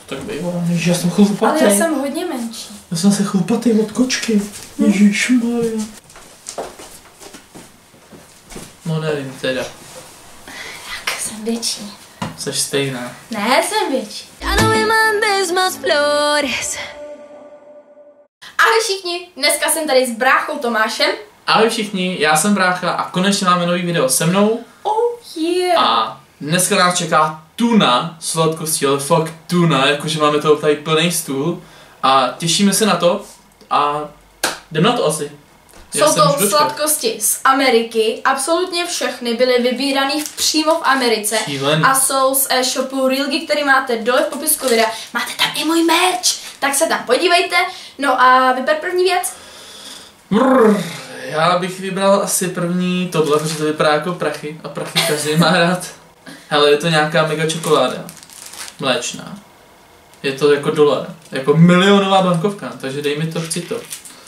Tak bývá, že já jsem chlupatý. Ale já jsem hodně menší. Já jsem se chlupatý od kočky. Ježišmarja. No nevím teda. Jak jsem větší. Jseš stejná. Ne, jsem větší. Ahoj všichni, dneska jsem tady s bráchou Tomášem. Ahoj všichni, já jsem Brácha a konečně máme nový video se mnou. Oh yeah. A dneska nás čeká tuna sladkostí, ale fakt tuna, jakože máme toho tady plný stůl. A těšíme se na to a jdem na to asi. Jsou to sladkosti z Ameriky, absolutně všechny byly vybírané přímo v Americe. Šílený. A jsou z e-shopu Realgy, který máte dole v popisku videa. Máte tam i můj merch, tak se tam podívejte. No a vyber první věc. Já bych vybral asi první tohle, protože to vypadá jako prachy a prachy každý má rád. Hele, je to nějaká mega čokoláda, mléčná. Je to jako dolar, jako milionová bankovka, takže dej mi to, chci to.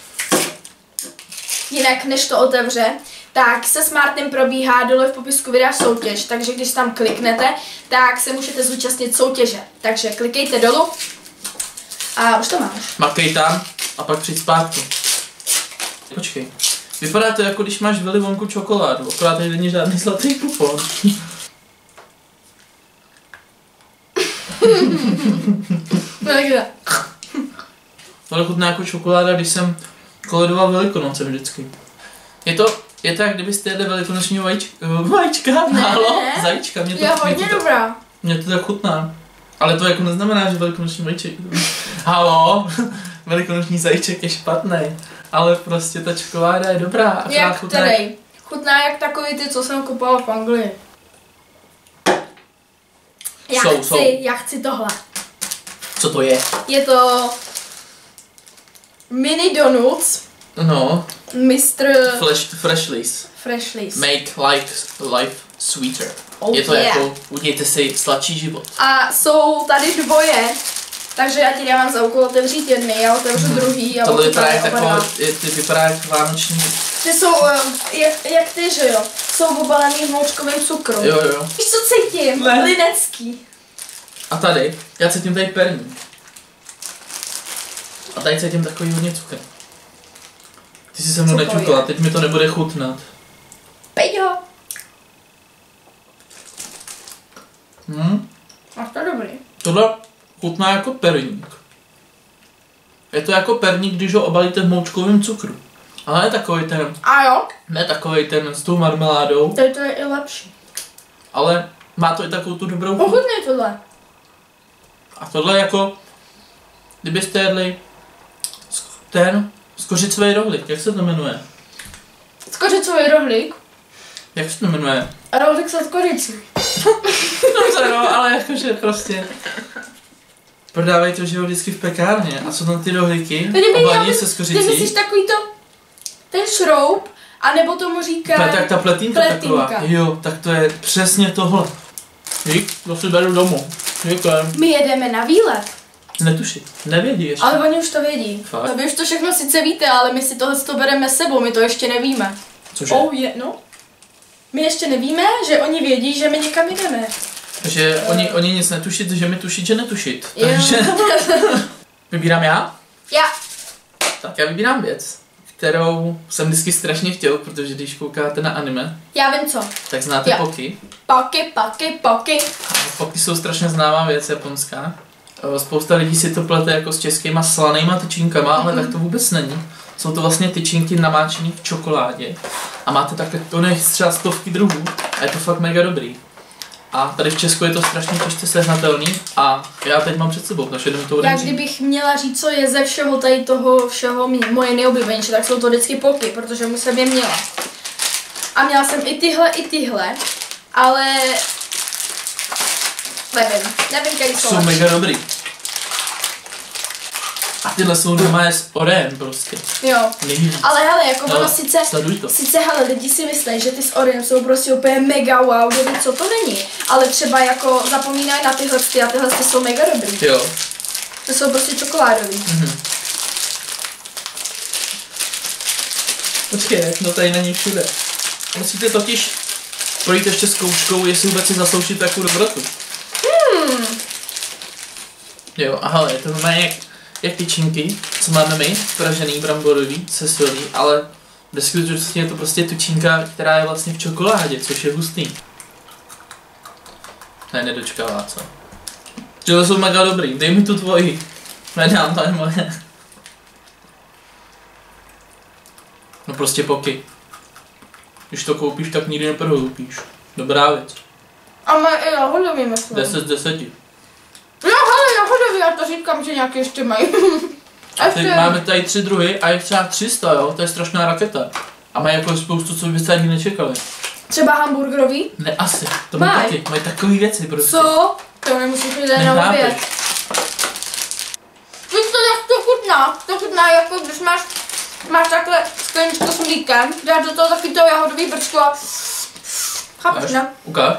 Jinak než to otevře, tak se Smartem probíhá dole v popisku videa soutěž, takže když tam kliknete, tak se můžete zúčastnit soutěže. Takže klikejte dolů a už to máš. Makej tam a pak přijď zpátky. Počkej, vypadá to jako když máš Willy Wonku čokoládu, akorát tady není žádný zlatý kupon. To chutná jako čokoláda, když jsem koledoval Velikonoce vždycky. Je to jak kdybyste jedli velikonoční vajíčka, málo, zajíčka. Mě to, je hodně dobrá. Mě to tak chutná. Ale to jako neznamená, že velikonoční vajíček. Halo, velikonoční zajíček je špatný. Ale prostě ta čokoláda je dobrá. Jak který? Chutná jak takový ty, co jsem kupoval v Anglii. Já chci tohle. Co to je? Je to mini donuts. No. Mr. Freshly's. Make life sweeter. Oh, je to yeah. jako, udějte si sladší život. A jsou tady dvoje, takže já ti dávám za úkol otevřít jedny, já otevřu druhý a tohle vypadá jak vánoční. Ty jsou jak ty, že jo? Jsou obalený v moučkovém cukru. Jo. Víš, co cítím? Ne. Linecký. A tady, já cítím tady perník. A tady cítím takový hodně cukr. Ty jsi se mnou nečukala, teď mi to nebude chutnat. Peťo. A to dobrý. Tohle chutná jako perník. Je to jako perník, když ho obalíte v moučkovém cukru. Ale ne takový ten. A jo? Ne takový ten s tou marmeládou. Tady to je i lepší. Ale má to i takovou tu dobrou chuť. Ochutnej tohle. A tohle jako, kdybyste jedli skořicový rohlík, jak se to jmenuje? Skořicový rohlík? Jak se to jmenuje? Rohlík se skořicí. Dobře, no, ale jakože prostě prodávají to, že jo, vždycky v pekárně. A jsou tam ty rohlíky, obalí se skořicí. Ty myslíš takový to, ten šroub, anebo tomu říká... Tak ta pletínka taková. Jo, tak to je přesně tohle. Dík, to si beru domů. Děkujem. My jedeme na výlet. Netuši, nevědí ještě. Ale oni už to vědí. Fakt? Vy už to všechno sice víte, ale my si tohle bereme s sebou, my to ještě nevíme. Cože? No. My ještě nevíme, že oni vědí, že my někam jdeme. Takže oni nic netušit, že my tušit, že netušit. Takže vybírám já? Já. Tak já vybírám věc, kterou jsem vždycky strašně chtěl, protože když koukáte na anime, já vím co. tak znáte Pocky. Pocky. Pocky jsou strašně známá věc japonská. Spousta lidí si to plete jako s českýma slanýma tyčinkama, ale tak to vůbec není. Jsou to vlastně tyčinky namáčené v čokoládě. A máte takhle třeba stovky druhů a je to fakt mega dobrý. A tady v Česku je to strašně těžce sehnatelný a já teď mám před sebou, takže jdem to odemřít. Já kdybych měla říct, co je ze všeho tady toho všeho moje nejoblíbenější, tak jsou to vždycky Pocky, protože mu jsem je měla. A měla jsem i tyhle, ale nevím, který jsou. Jsou mega dobrý. A tyhle jsou normálně s Oreem prostě. Jo. Nejvíc. Ale hele, jako ono sice hele, lidi si myslí, že ty s Oreem jsou prostě úplně mega wow, dobrý, co to není. Ale třeba jako zapomínají na tyhle a tyhle jsou mega dobrý. Jo. To jsou prostě čokoládový. Počkej, no tady není všude. Musíte totiž projít ještě zkouškou, jestli vůbec si zasloužit takovou dobrotu. Jo, a hele, to má jak tyčinky, co máme my, pražený, bramborový, se solí, ale ve skutečnosti je to prostě tučinka, která je vlastně v čokoládě, což je hustý. Ne, nedočkává, co? To jsou mega dobrý, dej mi tu tvoji. Nedám, to je moje. No prostě poky. Když to koupíš, tak nikdy neprohoupíš. Dobrá věc. A má i jahodový, myslím. 10 z 10. Jo, hele, jahodový, já to říkám, že nějaké ještě mají. A teď máme tady 3 druhy a je třeba 300, jo? To je strašná raketa. A mají jako spoustu, co byste ani nečekali. Třeba hamburgerový? Ne, asi. To mají taky. Mají takový věci prostě. Co? To nemusíš jít na oběd. Víš to, jak to chutná? To chutná jako když máš takhle skleničku s mlíkem, dáš do toho taky to jahodový brčko a... Chápeš, ne? Ukáž.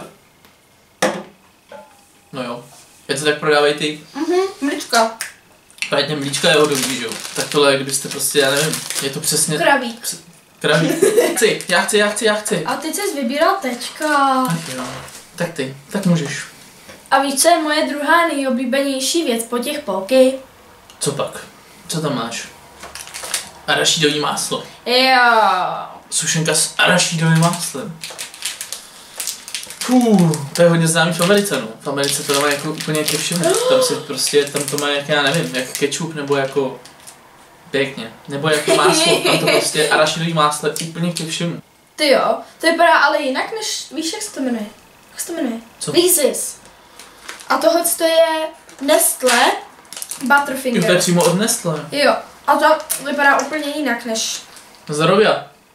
No jo. Jak se tak prodávají ty... Mlíčka. Právě mlíčka jahodový, že jo? Tak tohle, kdybyste prostě, já nevím, je to přesně... Kraví. Kraví. Já chci. A ty jsi vybíral tečka. Tak jo. Tak ty, tak můžeš. A víš, co je moje druhá nejoblíbenější věc po těch polky? Co pak? Co tam máš? Arašídový máslo. Jo. Sušenka s arašídovým máslem. To je hodně známý v Americe, no. V Americe to má jako úplně ke všemu. Tam si prostě, tam to má jak, já nevím, jak kečup nebo jako... Pěkně. Nebo jako máslo, tam to prostě arašidový máslo úplně ke všemu. Ty jo, to vypadá ale jinak než, víš jak se to jmenuje? Jak se to jmenuje? Co? Reese's. A tohle to je Nestlé Butterfinger. Jo, to je přímo od Nestlé. Jo, a to vypadá úplně jinak než... Zdravě.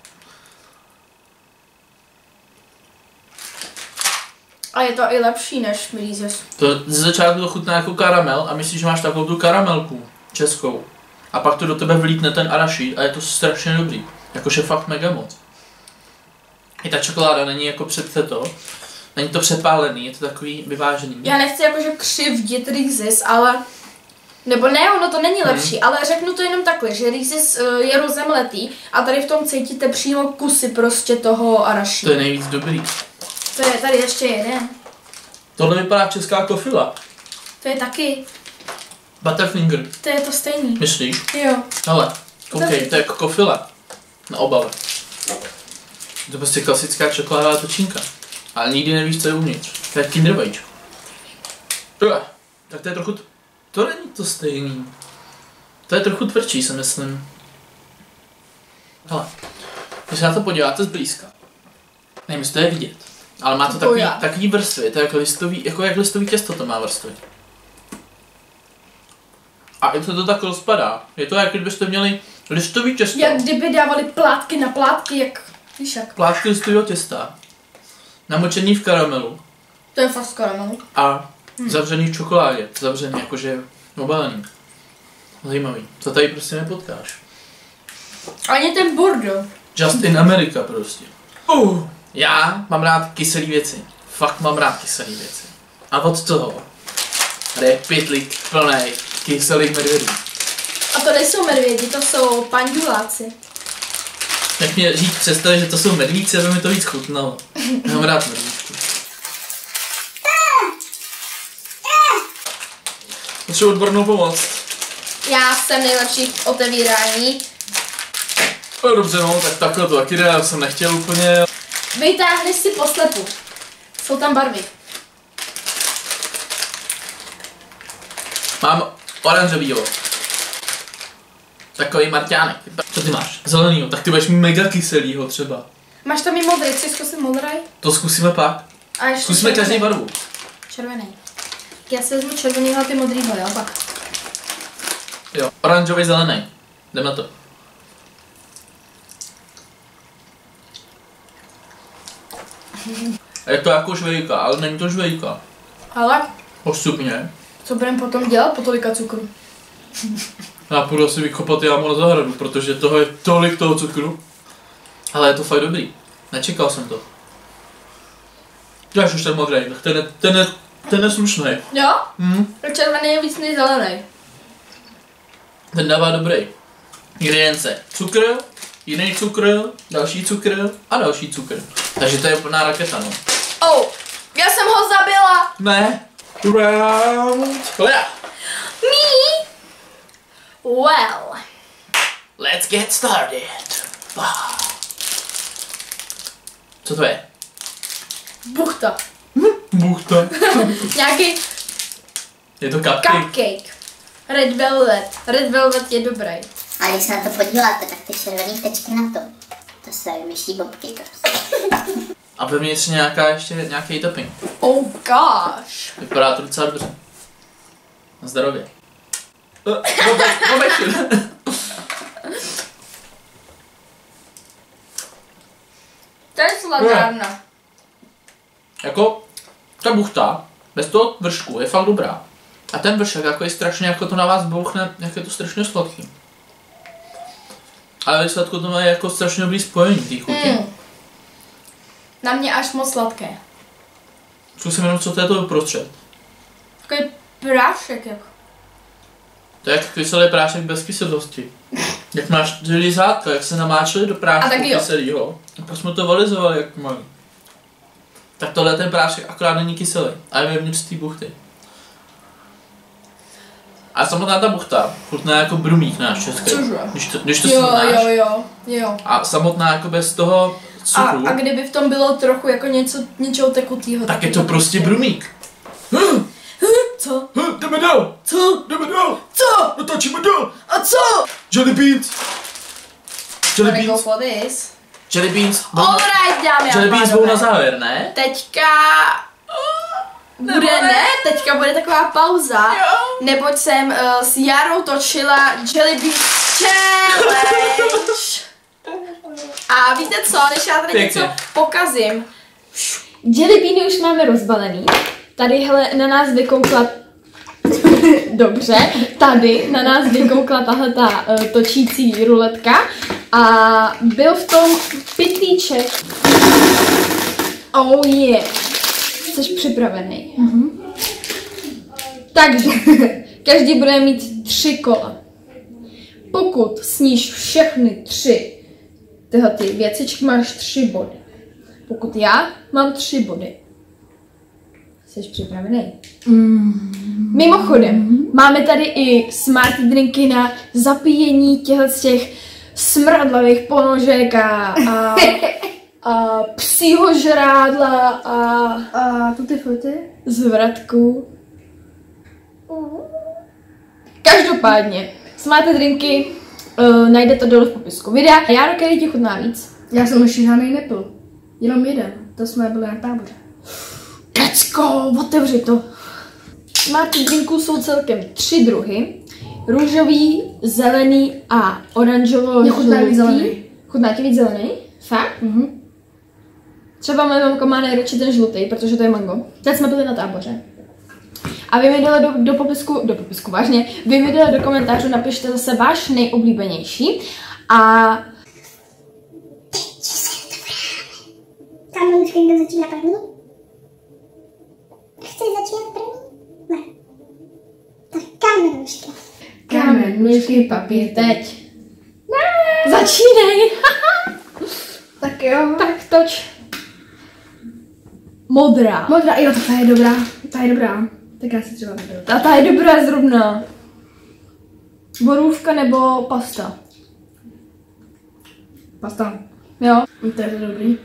A je to i lepší než Reese's. To ze začátku to chutná jako karamel a myslíš, že máš takovou tu karamelku českou. A pak to do tebe vlítne ten arašíd a je to strašně dobrý. Jakože fakt mega moc. I ta čokoláda není jako není to přepálený, je to takový vyvážený. Já nechci jakože křivdit Reese's, ale... Nebo ne, ono to není lepší, ale řeknu to jenom takhle, že Reese's je rozemletý a tady v tom cítíte přímo kusy prostě toho arašídu. To je nejvíc dobrý. To je tady ještě jeden. Tohle vypadá česká kofila. To je taky. Butterfinger. To je to stejný. Myslíš? Jo. Hele, koukej, to je jako kofila. Na obale. To je prostě klasická čokoládová točinka. Ale nikdy nevíš, co je uvnitř. To je Kinder vajíčko. Tak to je trochu... To není to stejný. To je trochu tvrdší, si myslím. Hele, když se na to podíváte zblízka. Nevím, jestli to je vidět. Ale má to takový vrstvy, to je jako jak listový těsto to má vrstvy. A jak se to tak rozpadá. Je to jak kdybyste měli listový těsto. Jak kdyby dávali plátky na plátky, jak... Víš jak? Plátky listového těsta. Namočený v karamelu. To je fakt z karamelu. A zavřený v čokoládě. Zavřený, jakože obalený. Zajímavý. To tady prostě nepotkáš. Ani ten Bordeaux. Just in America prostě. Já mám rád kyselý věci. Fakt mám rád kyselý věci. A od toho je pytlík plnej kyselých medvědů. A to nejsou medvědi, to jsou panduláci. Jak mě říct představit, že to jsou medvíci, aby mi to víc chutnalo. Já mám rád medvíčku. Potřebuji odbornou pomoc. Já jsem nejlepší v otevírání. No dobře, no, tak takhle to taky jde, já jsem nechtěl úplně. Vytáhni si poslepu. Jsou tam barvy. Mám oranžovýho. Takový marťánek. Co ty máš? Zelenýho, tak ty budeš mega kyselýho třeba. Máš tam i modrý, chci zkusit modrý? To zkusíme pak. A ještě Zkusíme každý barvu. Červený. Já si vezmu červenýho a ty modrýho, jo, pak. Jo, oranžový, zelený. Jdem na to. Je to jako žvejka, ale není to žvejka. Ale Postupně. co budeme potom dělat po tolika cukru? Já půjdu asi vykopat jámu na zahradu, protože toho je tolik toho cukru. Ale je to fakt dobrý. Nečekal jsem to. Dáš už ten modrý, tak ten je slušný. Jo? Červený je víc než zelený. Ten dává dobrý. Ingredience. Cukr, jiný cukr, další cukr a další cukr. Takže to je plná raketa, no. Já jsem ho zabila! Ne. Round. Me? Well. Let's get started. Co to je? Buchta. Buchta. Nějaký Je to cupcake. cupcake. Red velvet. Red velvet je dobrý. A když se na to podíváte, tak ty červené tečky na to. To jsou myší bobky prostě. A vevnitř ještě nějaký topping. Oh gosh. Vypadá to docela dobře. Na zdravě. To je sladárna. Jako, ta buchta, bez toho vršku, je fakt dobrá. A ten vršek, jako je strašně, jako to na vás bouchne, jak je to strašně sladký. Ale výsledku to má jako strašně dobrý spojení té chuti. Na mě až moc sladké. Zkusím jenom, co to je to uprostřed. Takový prášek jako. To je jak kyselý prášek bez kyselosti. Jak máš želizátka, jak se namáčeli do prášku kyselýho. A pak jsme to valizovali, jak mají. Tak tohle je ten prášek, akorát není kyselý. A je vevnitř té buchty. A samotná ta buchta chutná jako brumík náš český. Cože? Když to snímáš. Jo. A samotná jako bez toho cukru. A kdyby v tom bylo trochu jako něčeho tekutýho. Tak je to prostě brumík. Co? Jdeme dál! Co? Jdeme dál! Co? Natáčíme dál! A co? Jelly beans! Jelly Wanna go beans! for this? Jelly beans! Alright, dámy a Jelly beans budou na pánové. závěr, ne? Teďka... Teďka bude taková pauza, neboť jsem s Jarou točila Jelly Beans Challenge. A víte co, než já tady něco pokazím. Jelly beany už máme rozbalený. Tady hele, na nás vykoukla dobře, tady na nás vykoukla tahle ta točící ruletka a byl v tom pytlíček. Oh yeah. Jsi připravený? Takže, každý bude mít 3 kola. Pokud sníš všechny 3 tyhle ty věcičky, máš 3 body. Pokud já mám 3 body. Jsi připravený? Mimochodem, máme tady i smart drinky na zapíjení těch smradlavých ponožek a psího žrádla a tuty foty zvratku. Každopádně, smart drinky najdete dole v popisku videa. Járo, který ti chutná víc? Já jsem ještě žádnej nepil. Jenom jeden. To jsme byli na táboře. Let's go, otevři to. Smart drinků jsou celkem 3 druhy. Růžový, zelený a oranžovo-žlutý. Chutná víc zelený. Chutná ti víc zelený? Fakt? Třeba moje mamka má nejradši ten žlutý, protože to je mango. Teď jsme byli na táboře. A vy mi dali do popisku vážně, vy mi dali do komentářů, napište zase váš nejoblíbenější. A Kamenušky, kdo začíná první? Chceš začínat první? Ne. Tak kamenušky. kámen, myšky, papír, teď. Začínej! Tak jo. Tak toč. Modrá. Modrá, jo, ta je dobrá. Ta je dobrá. Tak já si třeba vyberu. A ta je dobrá zrovna. Borůvka nebo pasta? Pasta. Jo. To je dobrý.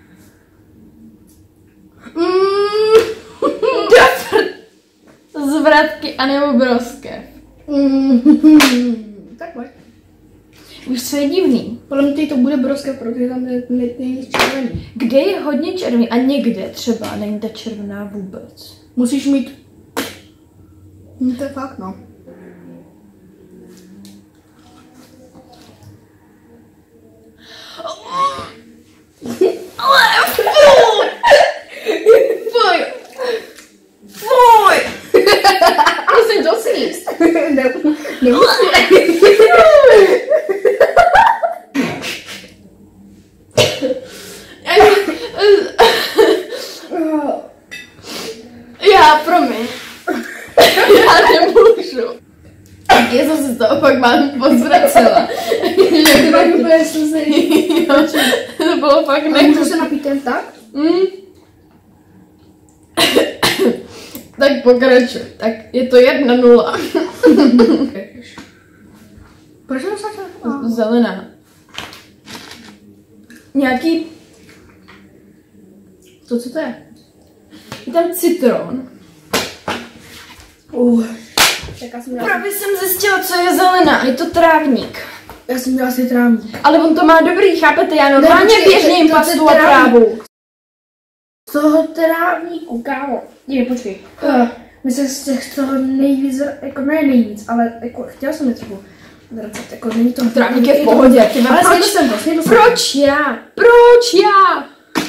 Zvratky a nebo broskev. Tak pojď. Už co je divný. Podle mě to bude broskev, protože tam není červený. Kde je hodně červený a někde třeba není ta červená vůbec. Musíš mít... To je fakt, no. Fuj! Fuj! Musím to sníst. Já, promiň. Já nemůžu. Já jsem se z toho fakt mám pozvracela. To tak úplně slzený. To bylo fakt Můžu se napít jen tak? Tak pokračuj. Tak je to 1-0. Proč jsem začal? Zelená. Nějaký... Co to je? Je tam citron. Tak já jsem měla... Právě jsem zjistila, co je zelená. Je to trávník. Já jsem měla asi trávník. Ale on to má dobrý, chápete? Já normálně běžně jim pastu a trávu. Z toho trávníku, kámo. Ne, počkej. Myslím, že z toho nejvíc, jako ne nejvíc, ale jako chtěla jsem je trochu recept, jako není to... Trávník je v pohodě. Ale snědl jsem to. Proč já? Proč já?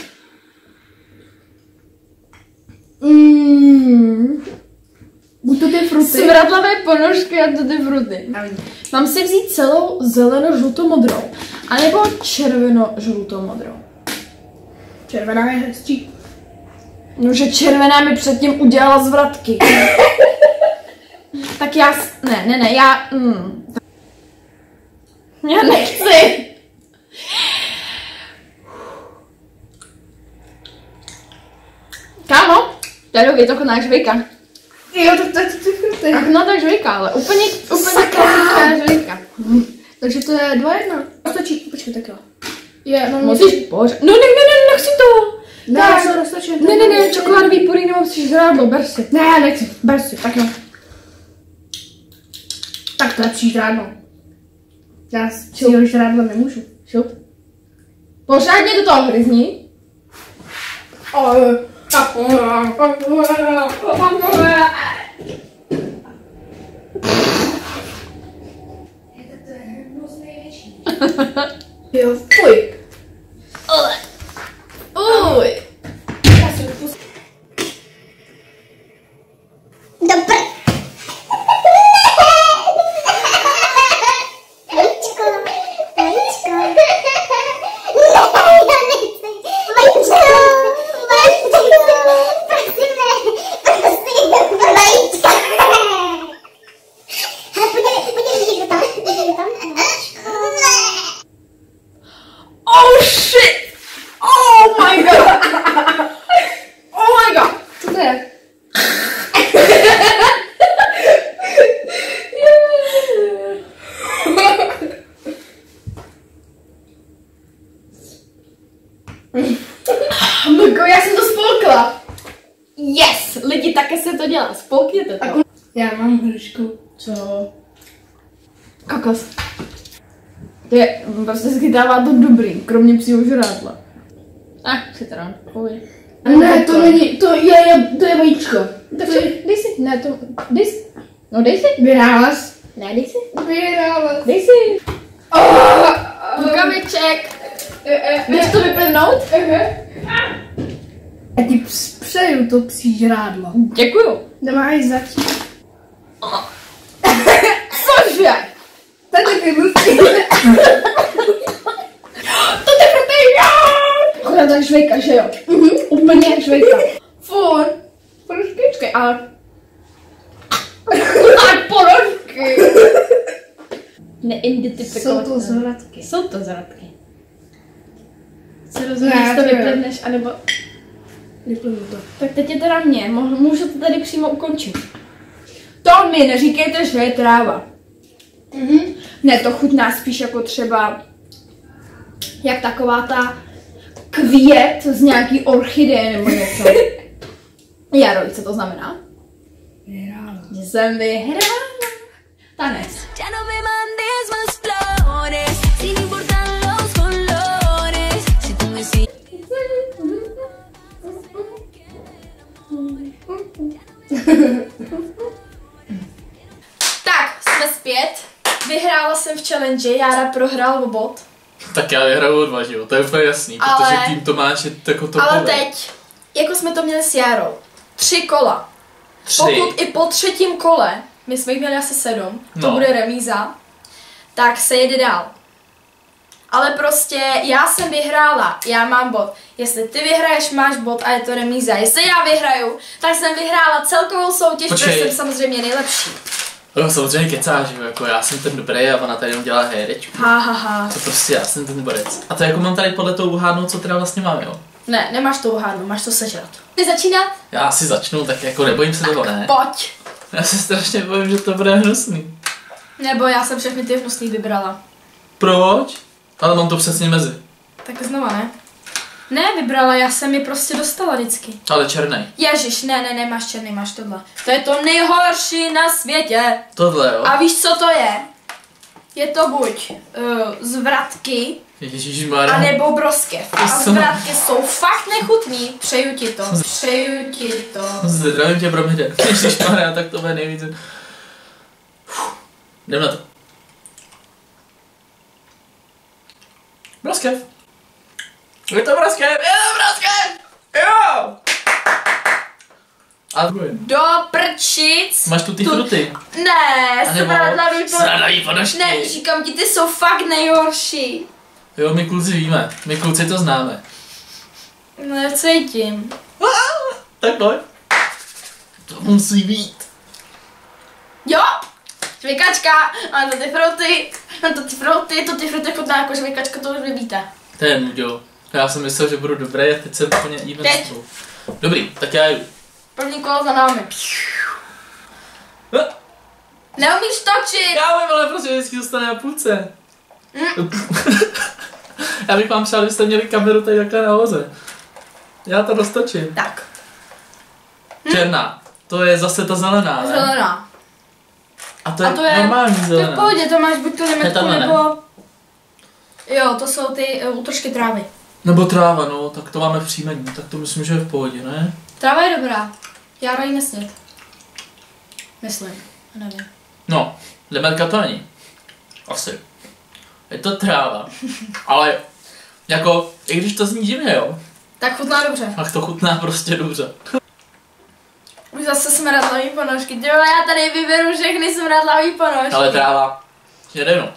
Buď to ty fruty. Smradlavé ponožky a to ty fruty. Mám si vzít celou zeleno-žluto-modrou, anebo červeno-žluto-modrou. Červená je hezčí. No, že červená mi předtím udělala zvratky. Tak já... Ne, já... Já nechci. Kámo, tady je to koná žvejka. Jo, to je ty fruty. Ach, no tak žvejka, ale úplně klasická žvejka. Takže to je 2-1. Stačí, počkej, tak jo. Je, mám Musíš pořád. No ne, nechci to. Ne, Tak. já roztočím. Ne, čokoládový puding nemám si žrádlo, ber si. Ne, nechci, ber si, tak jo. Tak to je žrádlo. Já si ho žrádlo nemůžu. Šup. Pořádně do toho hryzni. Jo, fuj. Uj. Dobré. Vajíčko, vajíčko. Ne, já nechci. Vajíčko, vajíčko. Prosím, ne. Prosím, vajíčko. Podívej tam, vajíčko. Oh shit! Oh my god! Oh my god! Co to je? Mrko, já jsem to spolkla. Yes! Lidi, také se to dělá. Spolkněte to. Já mám hrušku. Co? Kokos. To je, prostě se chytává to dobrý, kromě psího žrádla. Citron. Ne, to není, to je vajíčko. Takže dej si. Ne, to, dej si. No dej si. Vyhrála jsi. Ne, dej si. Vyhrála jsi. Dej si. Rukaviček. Jdeš to vyplivnout? Já ti přeju to psí žrádlo. Děkuju. Nemáš začít. Cože? To je taky hustý. To ty fruty, jo! Akorát tak žvejka, že jo? Úplně jak žvejka. Furt. Ponožky, ale... Tak ponožky. Neidentifikovat. Jsou to zvratky. Jsou to zvratky. Co Ne, rozumíš, to to je- vyplivneš, anebo... Vyplivnu to. Tak teď je teda mě, můžu to tady přímo ukončit. To mi neříkejte, že je tráva. Ne, to chutná spíš jako třeba... Jak taková ta květ z nějaký orchideje nebo něco. Jaro, co to znamená? Vyhrála. Že jsem vyhrála. Tanec. Ya no me mandes más flores, sin importar los colores. Si tú me sigues. Tak, jsme zpět. Vyhrála jsem v challenge, Jára prohrál o bod. Tak já vyhraju o 2, že jo? To je úplně jasný, Ale- protože tým Tomáš je jako to Ale teď, jako jsme to měli s Járou, 3 kola. 3. Pokud i po 3. kole, my jsme jich měli asi 7, to No. bude remíza, tak se jede dál. Ale prostě já jsem vyhrála, já mám bod. Jestli ty vyhraješ, máš bod a je to remíza. Jestli já vyhraju, tak jsem vyhrála celkovou soutěž, protože Počkej. jsem samozřejmě nejlepší. No, samozřejmě kecáš, jo, jako já jsem ten dobrý a ona tady jenom dělá herečku. Ha. To prostě já jsem ten borec. A to jako mám tady podle toho uhádnout, co teda vlastně mám, jo? Ne, nemáš to uhádnout, máš to sežrat. Ty začínat? Já si začnu, tak jako nebojím se toho, ne? Pojď. Já se strašně bojím, že to bude hnusný. Nebo já jsem všechny ty hnusný vybrala. Proč? Ale mám to přesně mezi. Tak znova ne? Ne, vybrala, já jsem je prostě dostala vždycky. Ale černý. Ježiš, ne, máš černý, máš tohle. To je to nejhorší na světě. Tohle, jo? A víš, co to je? Je to buď zvratky, Ježišmarja. anebo broskev. A jsou- zvratky jsou fakt nechutný. Přeju ti to. Přeju ti to. Zdravím tě, Bromide. Ježišmarja, tak to bude nejvíc. Jdem na to. Broskev. Je to broskev, Jo! A Do prčic. máš tu ty fruty. Ne, smradlavý ponožky. Smradlavý ponožky. Ne, říkám ti, ty jsou fakt nejhorší. Jo, my kluci víme. My kluci to známe. Necítím. Tak pojď. To musí být. Jo, žvejkačka, a to ty fruty, to ty fruty chutná jako žvejkačka, to už vy víte. To je nuďo. Já jsem myslel, že budu dobrý a teď jsem úplně even Teď. s tebou. Dobrý, tak já jdu. První kolo za námi. Neumíš točit. Já vím, ale prostě vždycky zůstane na půlce. Já bych vám přál, abyste měli kameru tady takhle nahoře. Já to roztočím. Tak, Černá. To je zase ta zelená, ne? zelená. A to je, A to je- normální To je v zelená. pohodě, to máš buď tu Je limetku, tamhle, ne? nebo... Jo, to jsou ty útržky trávy. Nebo tráva, no, tak to máme v příjmení. Tak to myslím, že je v pohodě, ne? Tráva je dobrá. Já rají nesnět. Myslím, nevím. No, limetka to není. Asi. Je to tráva. Ale jako, i když to zní divně, jo, Tak chutná dobře. tak to chutná prostě dobře. Už zase smradlavý ponožky. Ty vole, já tady vyberu všechny smradlavý ponožky. Ale tráva. Jede no.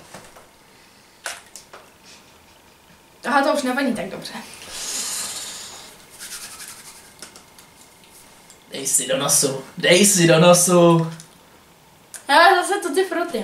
Aha, to už nevoní tak dobře. Dej si do nosu. Dej si do nosu. Ale zase tu ty fruty.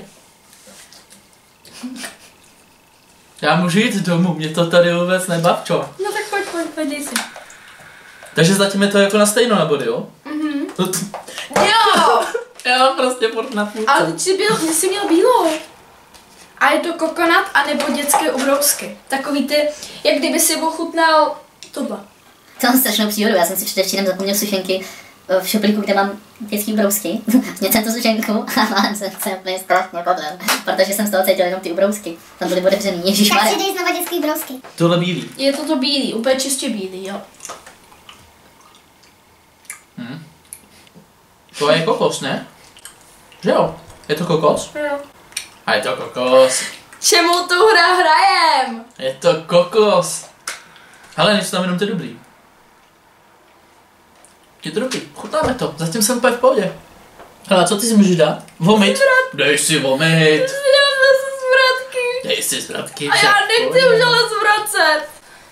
Já můžu jít domů, mě to tady vůbec nebavčo. No tak pojď, dej si. Takže zatím je to jako na stejno na body, jo? Mhm. No to, Jo! já mám prostě furt na půlce. Ale ty jsi měl bílou. A je to kokonat anebo dětské ubrousky. Takový ty, jak kdyby si ochutnal tohle. To mám strašnou příhodu, já jsem si předevčírem zapomněl sušenky v šuplíku, kde mám dětský ubrousky. Měl jsem tu sušenku a mám se úplně strašně podlem, protože jsem z toho cítil jenom ty ubrousky. Tam byly otevřený, ježišmarja. Takže dej znova dětský brousky. Tohle bílý. Je to bílý, úplně čistě bílý, jo. To je kokos, ne? Že jo? Je to kokos? Jo. A je to kokos. Čemu tu hrajem? Je to kokos. Hele, nejsou tam jenom ty dobrý. Je to dobrý, chutnáme to. Zatím jsem úplně v pohodě. Hele, co ty si můžeš dát? Vomit? Dej si vomit. Já zase zvratky. Dej si zvratky. A já nechci už ale zvracet.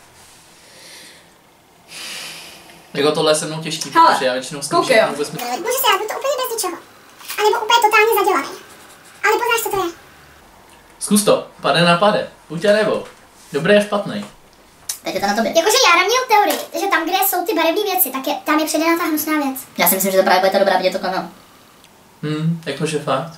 Jako tohle je se mnou těžký, Hele, protože já většinou s koukej, jo. vůbec Může se dát buď to úplně bez ničeho. A nebo úplně totálně zadělaný. Ale poznáš, co to je. Zkus to, pade na pade. Buď a nebo. Dobrý je špatný. Tak je to na tobě. Jakože Jára měl teorii, že tam, kde jsou ty barevné věci, tak tam je předěná ta hnusná věc. Já si myslím, že to právě bude ta dobrá, vidět to kanál. Jakože fakt.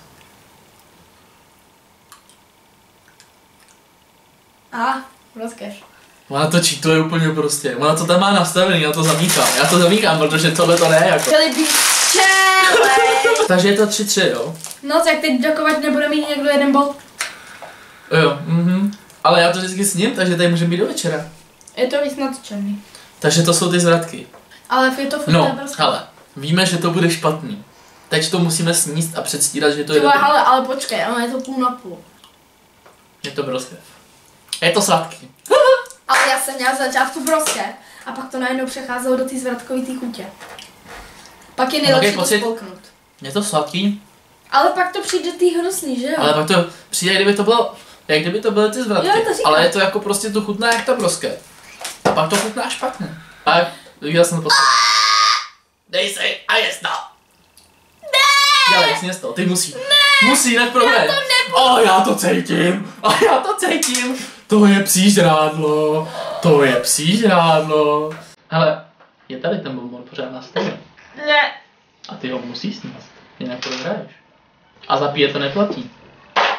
Rozkeš. Ona to cheatuje úplně prostě. Ona to tam má nastavený, já to zamíchám. Já to zamíchám, protože tohle to ne jako. Chtěli být čelej. Takže je to 3-3, jo? No tak teď dokovat nebude mít někdo jeden bod. Jo, Ale já to vždycky sním, takže tady můžeme být do večera. Je to víc natočený. Takže to jsou ty zvratky. Ale je to furt No, nebrské. hele, víme, že to bude špatný. Teď to musíme sníst a předstírat, že to je Tyhle, dobrý. ale počkej, ale je to půl na půl. Je to broskev. Je to sladký. Ale já jsem měla z začátku broské a pak to najednou přecházelo do té zvratkovité chutě. Pak je nejlepší to pocit. spolknout. Je to sladký, Ale pak to přijde tý hnusný, že jo? ale pak to přijde, kdyby to bylo, jak kdyby to byly ty zvratky. Jo, to říkám. Ale je to jako prostě to chutná jak ta broskev. A pak to chutná špatně. A viděl jsem to poslední. Dej si a jest to. Ne! Dělej, sněz to, ty musí. Ne! Musí, jinak prohraj. A já to cítím. A já to cítím. To je psí žrádlo. To je psí žrádlo. Hele, je tady ten bonbon pořád na stole. Ne. A ty ho musíš sníst, jinak prohraješ. A za 5 to neplatí.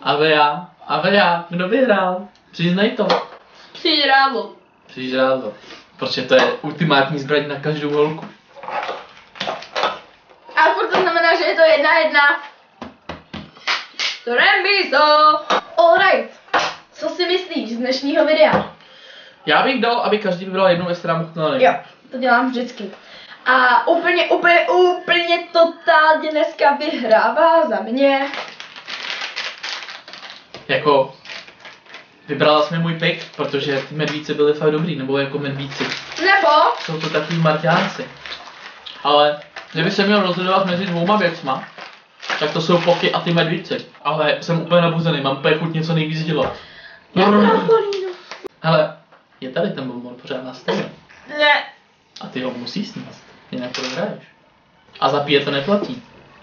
A já, kdo vyhrál? Přiznej to. Přidrávo. Přižrádlo. Protože to je ultimátní zbraň na každou holku. A furt to znamená, že je to 1-1. To remízo. Alright. Co si myslíš z dnešního videa? Já bych dal, aby každý vybral jednu věc, která mu chutnala nejvíc. Jo, to dělám vždycky. A úplně totálně dneska vyhrává za mě. Jako, vybrala jsi mi můj pick, protože ty medvíci byly fakt dobrý, nebo jako medvíci. Nebo Jsou to takový marťánci. Ale kdyby se měl rozhodovat mezi dvouma věcma, tak to jsou poky a ty medvíci. Ale jsem úplně nabuzený, mám úplně chuť něco nejvíc dělat. Hele, je tady ten bonbon pořád na stole. ne. A ty ho musíš sníst, jinak to dohraješ. A za pije to neplatí.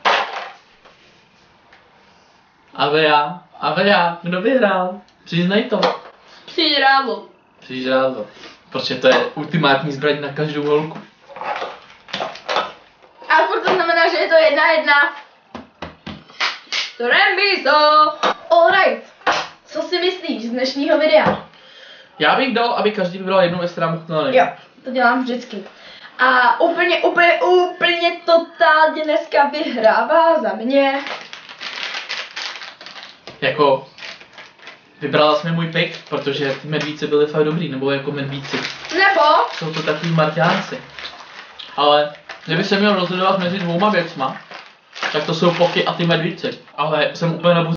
A já, kdo vyhrál? Přiznej to. Přidrávo. Přižrádlo. Protože to je ultimátní zbraň na každou holku. A furt to znamená, že je to 1-1. To remízo. Alright. Co si myslíš z dnešního videa? Já bych dal, aby každý vybral jednu věc, která mu chutnala nejvíc. Jo, to dělám vždycky. A úplně totálně dneska vyhrává za mě. Jako, vybrala jsi mi můj pick, protože ty medvíci byly fakt dobrý, nebo jako medvíci. Nebo Jsou to takový marťánci. Ale kdyby se měl rozhodovat mezi dvouma věcma, tak to jsou poky a ty medvíci. Ale jsem úplně nabuzený.